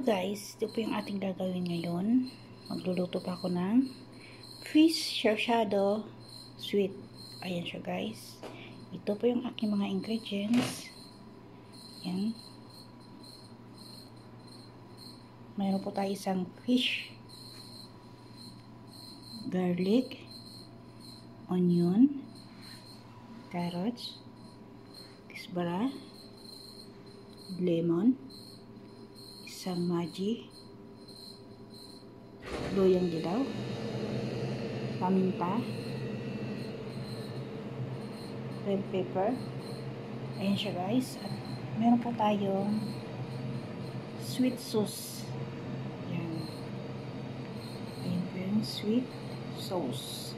guys, ito po yung ating gagawin ngayon. Magluluto pa ako ng fish charshado sweet. Ayan siya guys. Ito po yung aking mga ingredients. Yan. Mayroon po tayo isang fish, garlic, onion, carrots, tisbara, lemon, isang Maggi, luyang dilaw, paminta, red pepper. Ayan siya guys. At meron po tayong sweet sauce. Ayan. Ayan po yung sweet sauce.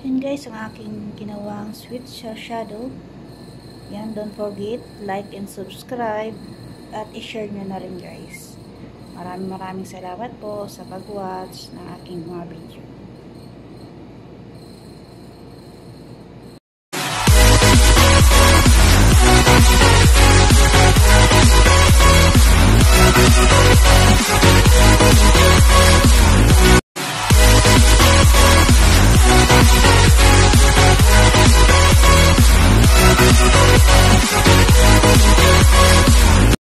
Yun guys, ang aking ginawang sweet shadow. Yan, don't forget, like and subscribe. At i-share nyo na rin guys. Maraming salamat po sa pag-watch ng aking mga video.